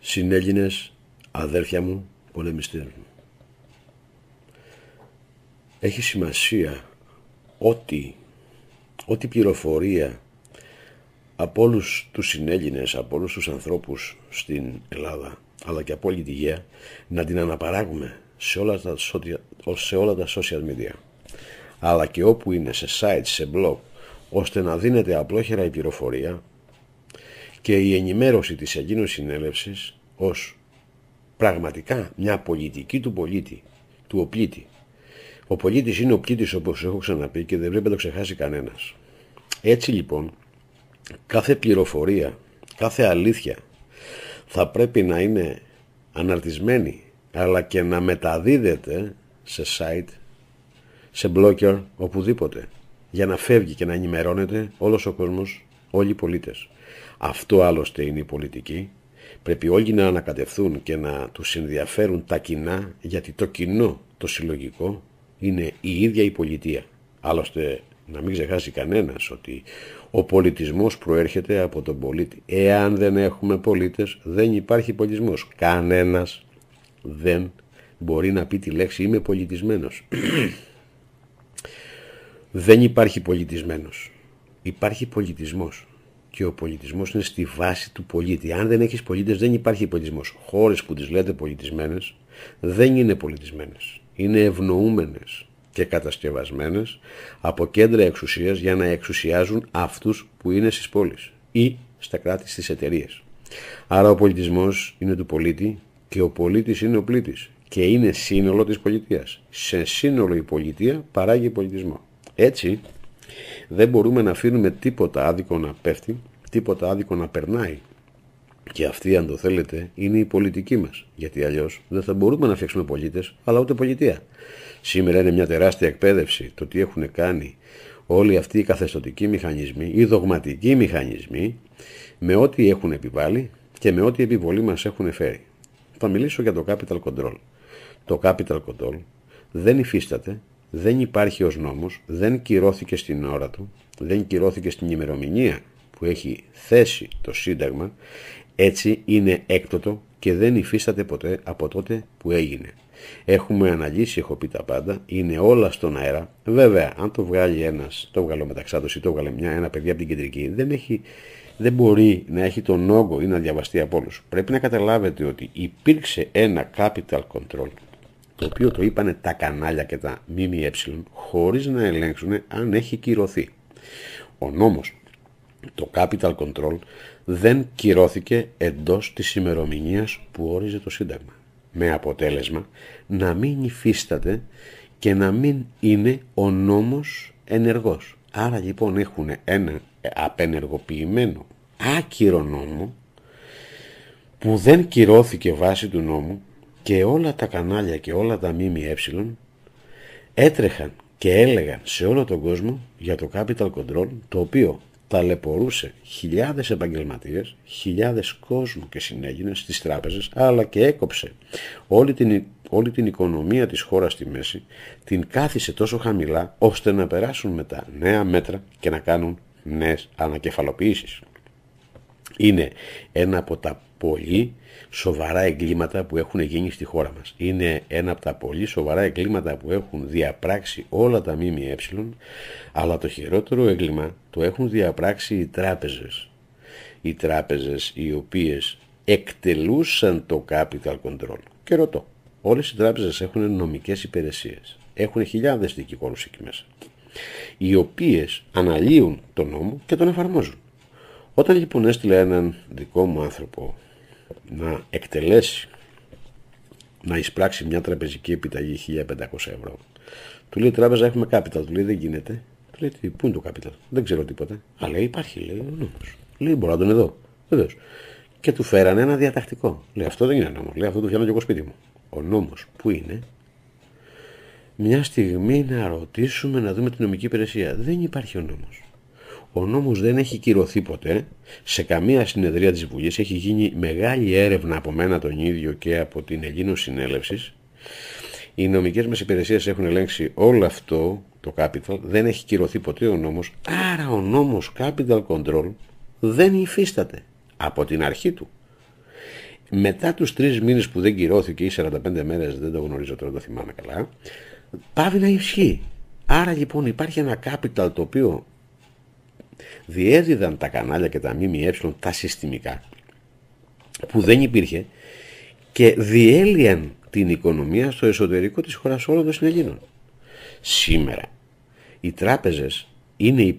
Συνέλληνες, αδέρφια μου, πολεμιστές μου. Έχει σημασία ό,τι πληροφορία από όλους τους συνέλληνες, από όλους τους ανθρώπους στην Ελλάδα, αλλά και από όλη τη γη, να την αναπαράγουμε σε όλα τα social media, αλλά και όπου είναι, σε site, σε blog, ώστε να δίνεται απλόχερα η πληροφορία και η ενημέρωση της Ελλήνων Συνέλευσης ως πραγματικά μια πολιτική του πολίτη, του οπλίτη. Ο πολίτης είναι ο πλήτης, όπως έχω ξαναπεί, και δεν πρέπει να το ξεχάσει κανένας. Έτσι λοιπόν, κάθε πληροφορία, κάθε αλήθεια θα πρέπει να είναι αναρτισμένη, αλλά και να μεταδίδεται σε site, σε blogger, οπουδήποτε, για να φεύγει και να ενημερώνεται όλος ο κόσμος, όλοι οι πολίτες. Αυτό άλλωστε είναι η πολιτική. Πρέπει όλοι να ανακατευθούν και να τους ενδιαφέρουν τα κοινά, γιατί το κοινό, το συλλογικό, είναι η ίδια η πολιτεία. Άλλωστε, να μην ξεχάσει κανένας ότι ο πολιτισμός προέρχεται από τον πολίτη. Εάν δεν έχουμε πολίτες, δεν υπάρχει πολιτισμός. Κανένας δεν μπορεί να πει τη λέξη «είμαι πολιτισμένος». Δεν υπάρχει πολιτισμένος. Υπάρχει πολιτισμός. Και ο πολιτισμός είναι στη βάση του πολίτη. Αν δεν έχεις πολίτες, δεν υπάρχει πολιτισμός. Χώρες που τις λέτε πολιτισμένες δεν είναι πολιτισμένες. Είναι ευνοούμενες και κατασκευασμένες από κέντρα εξουσίας για να εξουσιάζουν αυτούς που είναι στις πόλεις ή στα κράτη, στις εταιρείες. Άρα ο πολιτισμός είναι του πολίτη και ο πολίτης είναι ο πλήτης και είναι σύνολο της πολιτείας. Σε σύνολο η πολιτεία παράγει πολιτισμό. Έτσι δεν μπορούμε να αφήνουμε τίποτα άδικο να πέφτει, τίποτα άδικο να περνάει. Και αυτή, αν το θέλετε, είναι η πολιτική μας. Γιατί αλλιώς δεν θα μπορούμε να φτιάξουμε πολίτες, αλλά ούτε πολιτεία. Σήμερα είναι μια τεράστια εκπαίδευση το τι έχουν κάνει όλοι αυτοί οι καθεστωτικοί μηχανισμοί, οι δογματικοί μηχανισμοί, με ό,τι έχουν επιβάλει και με ό,τι επιβολή μας έχουν φέρει. Θα μιλήσω για το capital control. Το capital control δεν υφίσταται, δεν υπάρχει ως νόμος, δεν κυρώθηκε στην ώρα του, δεν κυρώθηκε στην ημερομηνία που έχει θέσει το Σύνταγμα. Έτσι είναι έκτοτο και δεν υφίσταται ποτέ από τότε που έγινε. Έχουμε αναλύσει, έχω πει τα πάντα, είναι όλα στον αέρα. Βέβαια, αν το βγάλει ένας, το βγάλω μεταξάτος ή το βγάλει ένα παιδί από την κεντρική, δεν μπορεί να έχει τον όγκο ή να διαβαστεί από όλους. Πρέπει να καταλάβετε ότι υπήρξε ένα capital control, το οποίο το είπανε τα κανάλια και τα ΜΜΕ, χωρίς να ελέγξουν αν έχει κυρωθεί. Ο νόμος, το capital control, δεν κυρώθηκε εντός της ημερομηνίας που όριζε το Σύνταγμα. Με αποτέλεσμα να μην υφίσταται και να μην είναι ο νόμος ενεργός. Άρα λοιπόν έχουν ένα απενεργοποιημένο, άκυρο νόμο που δεν κυρώθηκε βάσει του νόμου και όλα τα κανάλια και όλα τα ΜΜΕ έτρεχαν και έλεγαν σε όλο τον κόσμο για το capital control, το οποίο ταλαιπωρούσε χιλιάδες επαγγελματίες, χιλιάδες κόσμου και συνέλληνες στις τράπεζες, αλλά και έκοψε όλη την οικονομία της χώρας στη μέση, την κάθισε τόσο χαμηλά, ώστε να περάσουν μετά νέα μέτρα και να κάνουν νέες ανακεφαλοποιήσεις. Είναι ένα από τα πολύ σοβαρά εγκλήματα που έχουν γίνει στη χώρα μας. Είναι ένα από τα πολύ σοβαρά εγκλήματα που έχουν διαπράξει όλα τα ΜΜΕ, αλλά το χειρότερο έγκλημα το έχουν διαπράξει οι τράπεζες. Οι τράπεζες οι οποίες εκτελούσαν το capital control. Και ρωτώ, όλες οι τράπεζες έχουν νομικές υπηρεσίες. Έχουν χιλιάδες δικηγόρους εκεί μέσα, οι οποίες αναλύουν τον νόμο και τον εφαρμόζουν. Όταν λοιπόν έστειλε έναν δικό μου άνθρωπο να εκτελέσει, να εισπράξει μια τραπεζική επιταγή 1.500 ευρώ, του λέει τράπεζα έχουμε capital, του λέει δεν γίνεται. Του λέει πού είναι το capital, δεν ξέρω τίποτα. Αλλά λέει υπάρχει, λέει ο νόμος. Λέει μπορώ να τον δω. Βεβαίως. Και του φέρανε ένα διατακτικό. Λέει αυτό δεν είναι νόμος, λέει αυτό το φτιάχνω και εγώ σπίτι μου. Ο νόμος που είναι, μια στιγμή να ρωτήσουμε να δούμε την νομική υπηρεσία. Δεν υπάρχει ο νόμος. Ο νόμος δεν έχει κυρωθεί ποτέ σε καμία συνεδρία της Βουλής. Έχει γίνει μεγάλη έρευνα από μένα τον ίδιο και από την Ελλήνων Συνέλευσης. Οι νομικές μας υπηρεσίες έχουν ελέγξει όλο αυτό το capital. Δεν έχει κυρωθεί ποτέ ο νόμος. Άρα ο νόμος capital control δεν υφίσταται από την αρχή του. μετά τους 3 μήνες που δεν κυρώθηκε ή 45 μέρες, δεν το γνωρίζω τώρα, το θυμάμαι καλά, πάβει να ισχύει. Άρα λοιπόν υπάρχει ένα capital το οποίο διέδιδαν τα κανάλια και τα ΜΜΕ τα συστημικά, που δεν υπήρχε, και διέλυαν την οικονομία στο εσωτερικό της χώρας όλων των συνεγίνων. Σήμερα οι τράπεζες είναι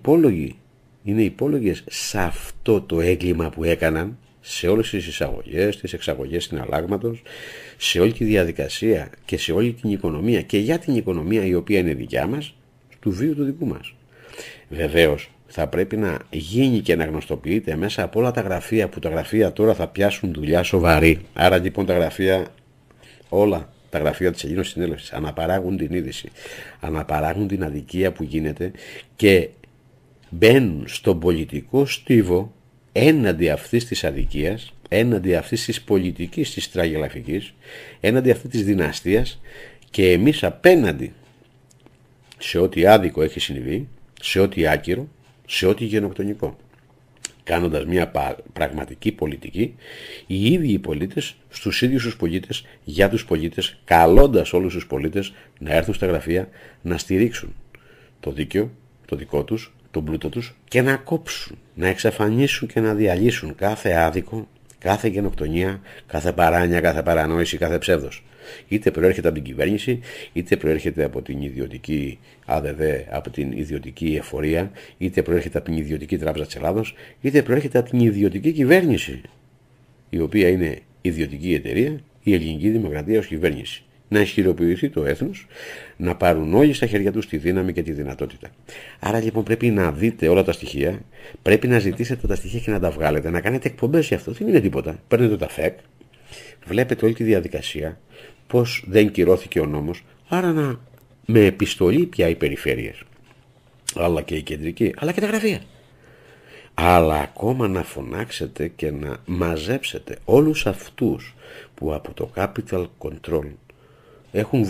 υπόλογες σε αυτό το έγκλημα που έκαναν, σε όλες τις εισαγωγές, τις εξαγωγές συναλλάγματος, σε όλη τη διαδικασία και σε όλη την οικονομία, και για την οικονομία η οποία είναι δικιά μας, του βίου του δικού μας. Βεβαίως θα πρέπει να γίνει και να γνωστοποιείται μέσα από όλα τα γραφεία, που τα γραφεία τώρα θα πιάσουν δουλειά σοβαρή. Άρα λοιπόν τα γραφεία, όλα τα γραφεία της Ελλήνωσης Συνέλευσης, αναπαράγουν την είδηση, αναπαράγουν την αδικία που γίνεται και μπαίνουν στον πολιτικό στίβο έναντι αυτής της αδικίας, έναντι αυτής της πολιτικής της τραγελαφικής, έναντι αυτής της δυναστείας, και εμείς απέναντι σε ό,τι άδικο έχει συμβεί, σε ό,τι άκυρο, σε ό,τι γενοκτονικό. Κάνοντας μια πραγματική πολιτική, οι ίδιοι οι πολίτες στους ίδιους τους πολίτες, για τους πολίτες, καλώντας όλους τους πολίτες να έρθουν στα γραφεία να στηρίξουν το δίκαιο, το δικό τους, τον πλούτο τους, και να κόψουν, να εξαφανίσουν και να διαλύσουν κάθε άδικο, κάθε γενοκτονία, κάθε παράνοια, κάθε παρανόηση, κάθε ψεύδος. Είτε προέρχεται από την κυβέρνηση, είτε προέρχεται από την ιδιωτική ΑΔΔ, από την ιδιωτική εφορία, είτε προέρχεται από την ιδιωτική τράπεζα της Ελλάδος, είτε προέρχεται από την ιδιωτική κυβέρνηση, η οποία είναι ιδιωτική εταιρεία, η Ελληνική Δημοκρατία ως κυβέρνηση. Να ισχυροποιηθεί το έθνος, να πάρουν όλοι στα χέρια τους τη δύναμη και τη δυνατότητα. Άρα λοιπόν πρέπει να δείτε όλα τα στοιχεία, πρέπει να ζητήσετε τα στοιχεία και να τα βγάλετε, να κάνετε εκπομπές για αυτό. Δεν είναι τίποτα. Παίρνετε τα ΦΕΚ, βλέπετε όλη τη διαδικασία, πώς δεν κυρώθηκε ο νόμος, άρα με επιστολή πια οι περιφέρειες, αλλά και η κεντρική, αλλά και τα γραφεία. Αλλά ακόμα να φωνάξετε και να μαζέψετε όλους αυτούς που από το capital control έχουν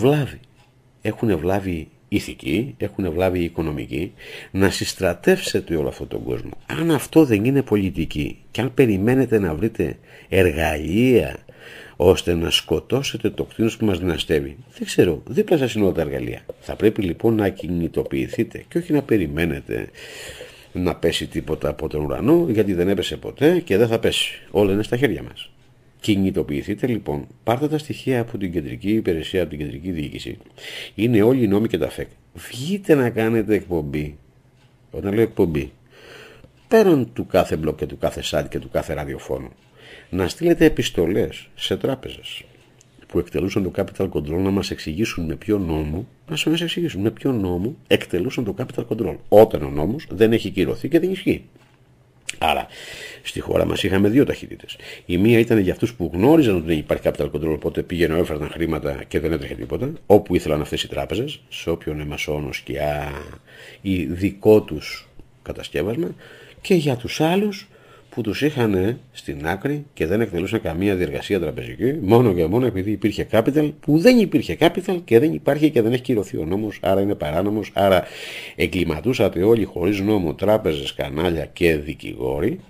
βλάβη ηθική, έχουν βλάβη οικονομική, να συστρατεύσετε όλο αυτόν τον κόσμο. Αν αυτό δεν είναι πολιτική, και αν περιμένετε να βρείτε εργαλεία ώστε να σκοτώσετε το κτίνος που μας δυναστεύει, δεν ξέρω, δίπλα σας είναι όλα τα εργαλεία. Θα πρέπει λοιπόν να κινητοποιηθείτε και όχι να περιμένετε να πέσει τίποτα από τον ουρανό, γιατί δεν έπεσε ποτέ και δεν θα πέσει. Όλα είναι στα χέρια μας. Κινητοποιηθείτε λοιπόν, πάρτε τα στοιχεία από την κεντρική υπηρεσία, από την κεντρική διοίκηση. Είναι όλοι οι νόμοι και τα ΦΕΚ. Βγείτε να κάνετε εκπομπή. Όταν λέω εκπομπή, πέραν του κάθε μπλοκ και του κάθε site και του κάθε ραδιοφώνου, να στείλετε επιστολές σε τράπεζες που εκτελούσαν το capital control να μας εξηγήσουν με ποιο νόμο, με ποιο νόμο εκτελούσαν το capital control, όταν ο νόμος δεν έχει κυρωθεί και δεν ισχύει. Άρα, στη χώρα μας είχαμε δύο ταχύτητες. Η μία ήταν για αυτούς που γνώριζαν ότι δεν υπάρχει capital control, οπότε πήγαιναν, έφερναν χρήματα και δεν έτρεχε τίποτα, όπου ήθελαν αυτές οι τράπεζες, σε όποιον εμασόνο, σκιά ή δικό τους κατασκεύασμα, και για τους άλλους που τους είχαν στην άκρη και δεν εκτελούσαν καμία διεργασία τραπεζική, μόνο και μόνο επειδή υπήρχε capital, που δεν υπήρχε capital και δεν υπάρχει και δεν έχει κυρωθεί ο νόμος, άρα είναι παράνομος, άρα εγκληματούσατε όλοι χωρίς νόμο, τράπεζες, κανάλια και δικηγόροι,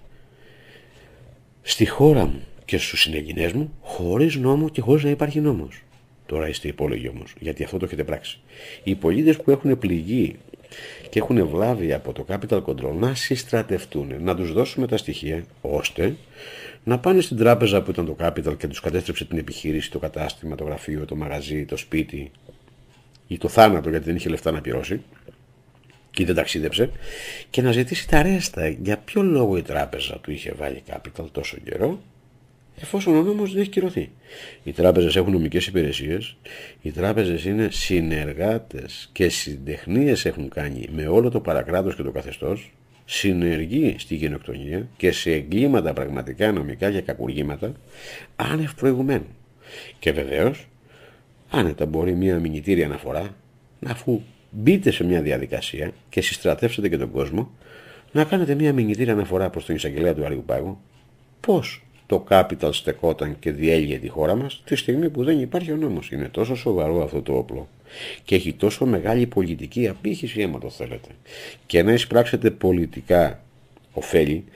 στη χώρα μου και στους συνεγγινές μου, χωρίς νόμο και χωρίς να υπάρχει νόμος. Τώρα είστε υπόλογοι όμως, γιατί αυτό το έχετε πράξει. Οι πολίτες που έχουν πληγεί και έχουν βλάβει από το capital control να συστρατευτούν, να τους δώσουμε τα στοιχεία, ώστε να πάνε στην τράπεζα που ήταν το capital και τους κατέστρεψε την επιχείρηση, το κατάστημα, το γραφείο, το μαγαζί, το σπίτι ή το θάνατο, γιατί δεν είχε λεφτά να πληρώσει ή δεν ταξίδεψε, και να ζητήσει τα ρέστα. Για ποιο λόγο η τράπεζα του είχε βάλει capital τόσο καιρό, εφόσον ο νόμος δεν έχει κυρωθεί. Οι τράπεζες έχουν νομικές υπηρεσίες, οι τράπεζες είναι συνεργάτες και συντεχνίες έχουν κάνει με όλο το παρακράτος και το καθεστώς, συνεργεί στη γενοκτονία και σε εγκλήματα πραγματικά νομικά και κακουργήματα άνευ προηγουμένου. Και βεβαίως, άνετα μπορεί μια μηνυτήρια αναφορά, αφού μπείτε σε μια διαδικασία και συστρατεύσετε και τον κόσμο, να κάνετε μια μηνυτήρια αναφορά προς τον εισαγγελέα του Άριου Πάγου, πώς το capital στεκόταν και διέλυε τη χώρα μας τη στιγμή που δεν υπάρχει ο νόμος. Είναι τόσο σοβαρό αυτό το όπλο και έχει τόσο μεγάλη πολιτική απήχηση, άμα το θέλετε, και να εισπράξετε πολιτικά ωφέλη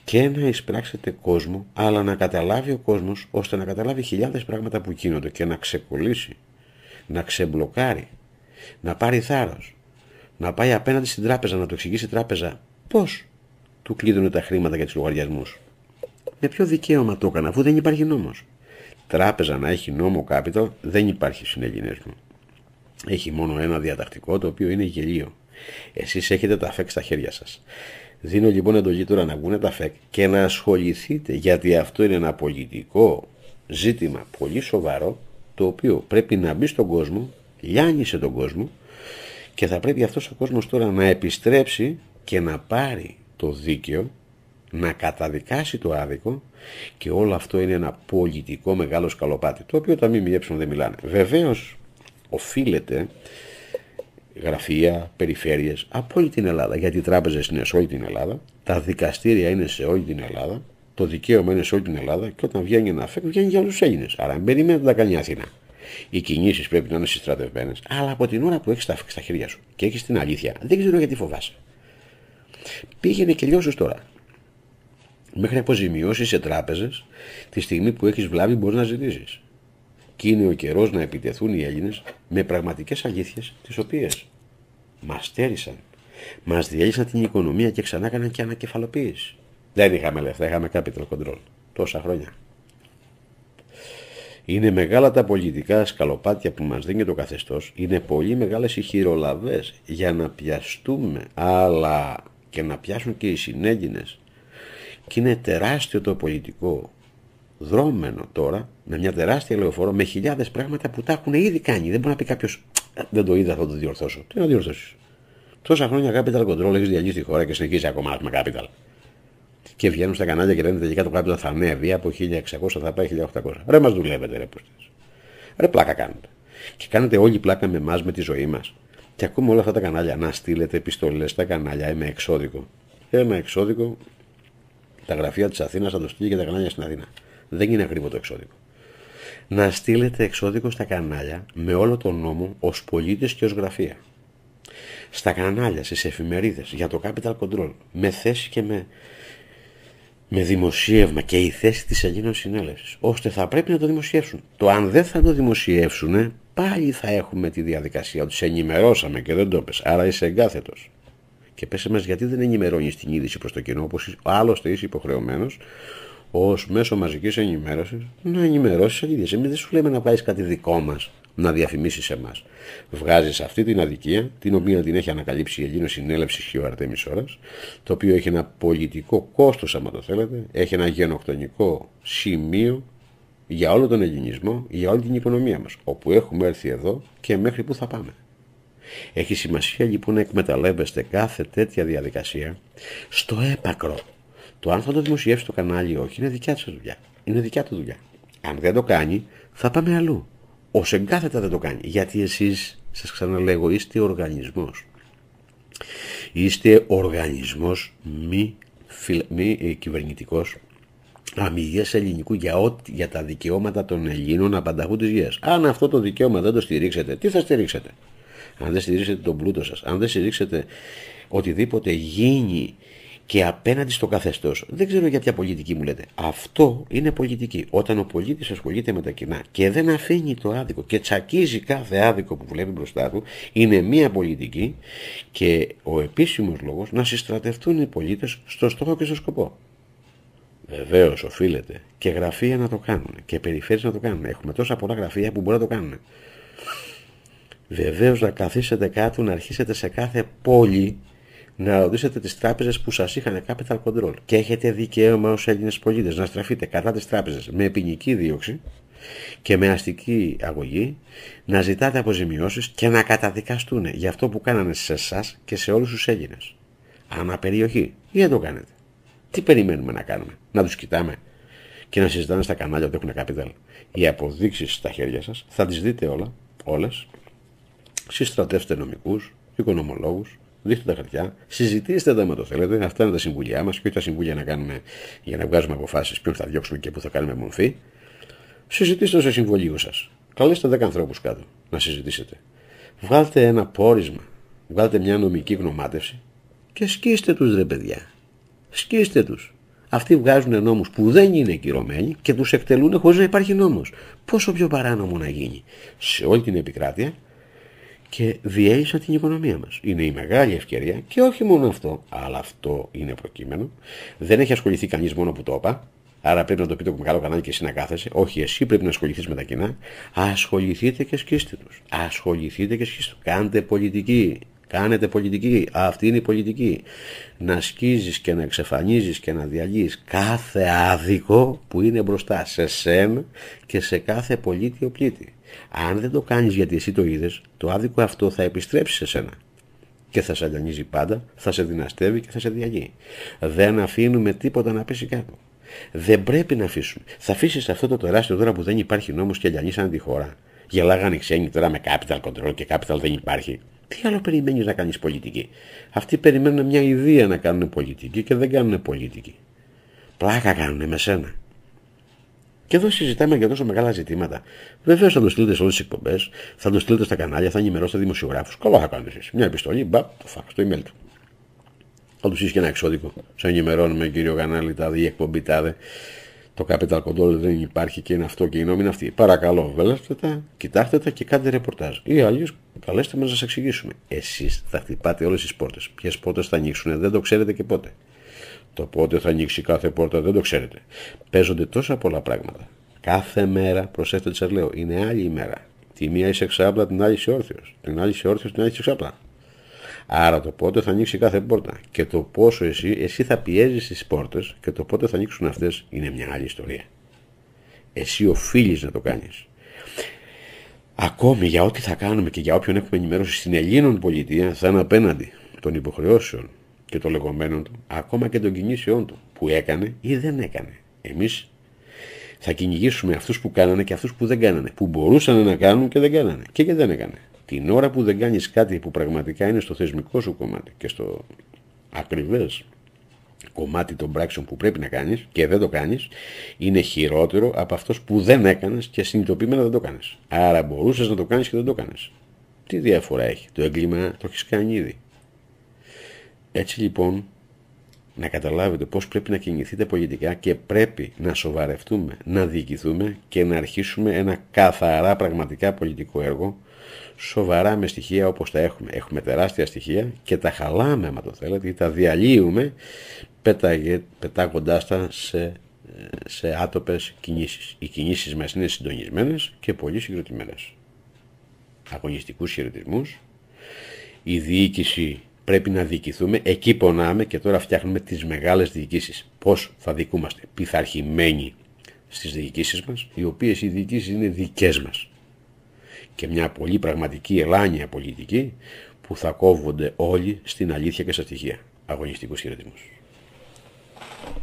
και να εισπράξετε κόσμο, αλλά να καταλάβει ο κόσμος, ώστε να καταλάβει χιλιάδες πράγματα που γίνονται και να ξεκολλήσει, να ξεμπλοκάρει, να πάρει θάρρος, να πάει απέναντι στην τράπεζα, να του εξηγήσει η τράπεζα πώς του κλείδωνε τα χρήματα για τους λογαριασμούς. Με ποιο δικαίωμα το έκανα, αφού δεν υπάρχει νόμος. Τράπεζα να έχει νόμο capital δεν υπάρχει στην Ελληνές μου. Έχει μόνο ένα διατακτικό, το οποίο είναι γελίο. Εσείς έχετε τα ΦΕΚ στα χέρια σας. Δίνω λοιπόν εντολή τώρα να βγουν τα ΦΕΚ και να ασχοληθείτε, γιατί αυτό είναι ένα πολιτικό ζήτημα πολύ σοβαρό, το οποίο πρέπει να μπει στον κόσμο, λιάνισε τον κόσμο, και θα πρέπει αυτός ο κόσμος τώρα να επιστρέψει και να πάρει το δίκαιο, να καταδικάσει το άδικο, και όλο αυτό είναι ένα πολιτικό μεγάλο σκαλοπάτι, το οποίο τα ΜΜΕ δεν μιλάνε. Βεβαίως οφείλεται γραφεία, περιφέρειες από όλη την Ελλάδα, γιατί οι τράπεζες είναι σε όλη την Ελλάδα, τα δικαστήρια είναι σε όλη την Ελλάδα, το δικαίωμα είναι σε όλη την Ελλάδα, και όταν βγαίνει ένα ΦΕΚ βγαίνει για όλους τους Έλληνες. Άρα μην περιμένετε να τα κάνει η Αθήνα. Οι κινήσεις πρέπει να είναι συστρατευμένες, αλλά από την ώρα που έχεις τα ΦΕΚ στα χέρια σου και έχεις την αλήθεια, δεν ξέρω γιατί φοβάσαι. Πήγαινε και λιώσους τώρα. Μέχρι αποζημιώσεις σε τράπεζες, τη στιγμή που έχεις βλάβη μπορείς να ζητήσεις. Και είναι ο καιρός να επιτεθούν οι Έλληνες με πραγματικές αλήθειες, τις οποίες μας στέρισαν, μας διέλυσαν την οικονομία και ξανά έκαναν και ανακεφαλοποίηση. Δεν είχαμε λεφτά, είχαμε capital control τόσα χρόνια. Είναι μεγάλα τα πολιτικά σκαλοπάτια που μας δίνει το καθεστώς, είναι πολύ μεγάλες οι χειρολαβές για να πιαστούμε, αλλά και να πιάσουν και οι συνέλληνες. Και είναι τεράστιο το πολιτικό δρόμενο τώρα, με μια τεράστια λεωφόρο, με χιλιάδες πράγματα που τα έχουν ήδη κάνει. Δεν μπορεί να πει κάποιος, δεν το είδα, θα το διορθώσω. Τι να διορθώσεις? Τόσα χρόνια capital control έχεις διαλύσει τη χώρα και συνεχίζει ακόμα με capital. Και βγαίνουν στα κανάλια και λένε τελικά το capital θα ανέβει, από 1600 θα πάει 1800. Ρε μας δουλεύετε, ρε πούστες. Ρε πλάκα κάνετε. Και κάνετε όλη πλάκα με εμάς, με τη ζωή μας. Και ακούμε όλα αυτά τα κανάλια να στείλετε επιστολές στα κανάλια με εξώδικο. Με εξώδικο, τα γραφεία της Αθήνας θα το στείλει και τα κανάλια στην Αθήνα. Δεν είναι ακριβό το εξώδικο. Να στείλετε εξώδικο στα κανάλια με όλο τον νόμο ως πολίτες και ως γραφεία. Στα κανάλια, στις εφημερίδες για το capital control, με θέση και με δημοσίευμα και η θέση της Ελλήνων Συνέλευσης, ώστε θα πρέπει να το δημοσιεύσουν. Το αν δεν θα το δημοσιεύσουν, πάλι θα έχουμε τη διαδικασία ότι σε ενημερώσαμε και δεν το πες, άρα είσαι εγκάθετος. Και πέσε μας, γιατί δεν ενημερώνεις την είδηση προς το κοινό, όπως άλλωστε είσαι υποχρεωμένος ως μέσο μαζικής ενημέρωσης να ενημερώσεις αλήθειες. Εμείς δεν σου λέμε να βγάλεις κάτι δικό μας, να διαφημίσεις εμάς. Βγάζεις αυτή την αδικία, την οποία την έχει ανακαλύψει η Ελλήνων Συνέλευση και ο Αρτέμις Ώρας, το οποίο έχει ένα πολιτικό κόστος, άμα το θέλετε, έχει ένα γενοκτονικό σημείο για όλο τον ελληνισμό, για όλη την οικονομία μας, όπου έχουμε έρθει εδώ και μέχρι που θα πάμε. Έχει σημασία λοιπόν να εκμεταλλεύεστε κάθε τέτοια διαδικασία στο έπακρο. Το αν θα το δημοσιεύσει το κανάλι ή όχι είναι δικιά του δουλειά. Είναι δικιά του δουλειά. Αν δεν το κάνει, θα πάμε αλλού. Ως εγκάθετα δεν το κάνει. Γιατί εσείς, σας ξαναλέγω, είστε οργανισμός. Είστε οργανισμός μη κυβερνητικός, αμυγές ελληνικού για τα δικαιώματα των Ελλήνων απανταχού της γης. Αν αυτό το δικαίωμα δεν το στηρίξετε, τι θα στηρίξετε? Αν δεν στηρίξετε τον πλούτο σας, αν δεν στηρίξετε οτιδήποτε γίνει και απέναντι στο καθεστώς, δεν ξέρω για ποια πολιτική μου λέτε. Αυτό είναι πολιτική. Όταν ο πολίτης ασχολείται με τα κοινά και δεν αφήνει το άδικο και τσακίζει κάθε άδικο που βλέπει μπροστά του, είναι μία πολιτική και ο επίσημος λόγος να συστρατευτούν οι πολίτες στο στόχο και στο σκοπό. Βεβαίως οφείλεται και γραφεία να το κάνουν και περιφέρειες να το κάνουν. Έχουμε τόσα πολλά γραφεία που μπορεί να το κάνουν. Βεβαίως να καθίσετε κάτω, να αρχίσετε σε κάθε πόλη να ρωτήσετε τις τράπεζες που σας είχαν capital control και έχετε δικαίωμα ως Έλληνες πολίτες να στραφείτε κατά τις τράπεζες με ποινική δίωξη και με αστική αγωγή, να ζητάτε αποζημιώσεις και να καταδικαστούν για αυτό που κάνανε σε εσάς και σε όλους τους Έλληνες. Αναπεριοχή. Ή δεν το κάνετε? Τι περιμένουμε να κάνουμε? Να τους κοιτάμε και να συζητάνε στα κανάλια ότι έχουν capital? Οι αποδείξεις στα χέρια σας θα τις δείτε όλες. Συστρατεύστε νομικούς, οικονομολόγους, δείχνετε τα χαρτιά, συζητήστε τα με το θέλετε. Αυτά είναι τα συμβουλιά μας και όχι τα συμβούλια να κάνουμε για να βγάζουμε αποφάσεις ποιον θα διώξουμε και πού θα κάνουμε μορφή. Συζητήστε στο συμβολίο σας. Καλέστε 10 ανθρώπους κάτω να συζητήσετε. Βγάλτε ένα πόρισμα, βγάλτε μια νομική γνωμάτευση και σκίστε τους, ρε παιδιά. Σκίστε τους. Αυτοί βγάζουν νόμους που δεν είναι κυρωμένοι και τους εκτελούν χωρίς να υπάρχει νόμος. Πόσο πιο παράνομο να γίνει σε όλη την επικράτεια και διέλυσαν την οικονομία μας. Είναι η μεγάλη ευκαιρία και όχι μόνο αυτό, αλλά αυτό είναι προκείμενο. Δεν έχει ασχοληθεί κανείς μόνο που το είπα. Άρα πρέπει να το πείτε με καλό κανάλι και εσύ να κάθεσαι. Όχι, εσύ πρέπει να ασχοληθείς με τα κοινά. Ασχοληθείτε και σκίστε τους. Ασχοληθείτε και σκίστε τους. Κάντε πολιτική. Κάνετε πολιτική. Αυτή είναι η πολιτική. Να σκίζεις και να εξαφανίζεις και να διαλύεις κάθε άδικο που είναι μπροστά σε σένα και σε κάθε πολίτη οπλίτη. Αν δεν το κάνεις γιατί εσύ το είδες, το άδικο αυτό θα επιστρέψει σε σένα. Και θα σε αλιανίζει πάντα, θα σε δυναστεύει και θα σε διαλύει. Δεν αφήνουμε τίποτα να πέσει κάτω. Δεν πρέπει να αφήσουμε. Θα αφήσεις αυτό το τεράστιο τώρα που δεν υπάρχει νόμος και αλιανίσαν τη χώρα. Γελάγανε οι ξένοι τώρα με capital control και capital δεν υπάρχει. Τι άλλο περιμένεις να κάνεις πολιτική? Αυτοί περιμένουν μια ιδέα να κάνουν πολιτική και δεν κάνουν πολιτική. Πλάκα κάνουν με σένα. Και εδώ συζητάμε για τόσο μεγάλα ζητήματα. Βεβαίως θα το στείλετε σε όλες τις εκπομπές, θα το στείλετε στα κανάλια, θα ενημερώσετε δημοσιογράφους. Καλά θα κάνετε εσείς. Μια επιστολή, μπαπ, το φάξ, το email του. Θα του στείλει και ένα εξώδικο. Σε ενημερώνουμε, κύριο κανάλι, τάδε, η εκπομπή τάδε. Το capital control δεν υπάρχει και είναι αυτό και η νόμη είναι αυτή. Παρακαλώ, βελέστε τα, κοιτάξτε τα και κάντε ρεπορτάζ. Ή αλλιώς καλέστε μας να σας εξηγήσουμε. Εσείς θα χτυπάτε όλες τις πόρτες. Ποιες πόρτες θα ανοίξουν, δεν το ξέρετε και πότε. Το πότε θα ανοίξει κάθε πόρτα δεν το ξέρετε. Παίζονται τόσα πολλά πράγματα. Κάθε μέρα, προσέξτε τι σας λέω, είναι άλλη ημέρα. Τη μία είσαι εξάπλα, την άλλη είσαι όρθιος. Την άλλη είσαι όρθιος, την άλλη είσαι εξάπλα. Άρα το πότε θα ανοίξει κάθε πόρτα και το πόσο εσύ θα πιέζεις τις πόρτες και το πότε θα ανοίξουν αυτές είναι μια άλλη ιστορία. Εσύ οφείλεις να το κάνεις. Ακόμη για ό,τι θα κάνουμε και για όποιον έχουμε ενημέρωση στην Ελλήνων πολιτεία θα είναι απέναντι των υποχρεώσεων και των λεγόμενων του, ακόμα και των κινήσεών του που έκανε ή δεν έκανε. Εμείς θα κυνηγήσουμε αυτούς που κάνανε και αυτούς που δεν κάνανε, που μπορούσαν να κάνουν και δεν κάνανε και δεν έκανε. Την ώρα που δεν κάνεις κάτι που πραγματικά είναι στο θεσμικό σου κομμάτι και στο ακριβές κομμάτι των πράξεων που πρέπει να κάνεις και δεν το κάνεις, είναι χειρότερο από αυτός που δεν έκανες και συνειδητοποιημένα δεν το κάνεις. Άρα μπορούσες να το κάνεις και δεν το κάνεις. Τι διαφορά έχει? Το έγκλημα το έχεις κάνει ήδη. Έτσι λοιπόν, να καταλάβετε πώς πρέπει να κινηθείτε πολιτικά και πρέπει να σοβαρευτούμε, να διοικηθούμε και να αρχίσουμε ένα καθαρά πραγματικά πολιτικό έργο, σοβαρά με στοιχεία όπως τα έχουμε. Έχουμε τεράστια στοιχεία και τα χαλάμε, άμα το θέλετε, ή τα διαλύουμε πετάγοντάς τα σε άτοπες κινήσεις. Οι κινήσεις μας είναι συντονισμένες και πολύ συγκροτημένες. Αγωνιστικούς χαιρετισμούς. Η διοίκηση πρέπει να διοικηθούμε. Εκεί πονάμε και τώρα φτιάχνουμε τις μεγάλες διοικήσεις. Πώς θα διοικούμαστε? Πειθαρχημένοι στις διοικήσεις μας, οι οποίες οι διοικήσεις είναι δικές μας. Και μια πολύ πραγματική ελάνια πολιτική που θα κόβονται όλοι στην αλήθεια και στα στοιχεία. Αγωνιστικούς χαιρετισμούς.